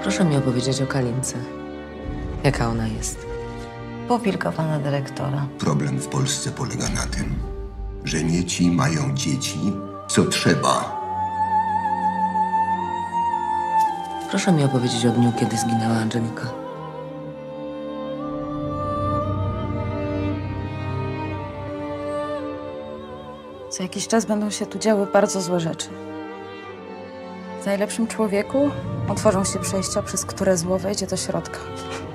Proszę mi opowiedzieć o Kalince. Jaka ona jest? Pupilka pana dyrektora. Problem w Polsce polega na tym, że nie ci mają dzieci, co trzeba. Proszę mi opowiedzieć o dniu, kiedy zginęła Angelika. Co jakiś czas będą się tu działy bardzo złe rzeczy. W najlepszym człowieku otworzą się przejścia, przez które zło wejdzie do środka.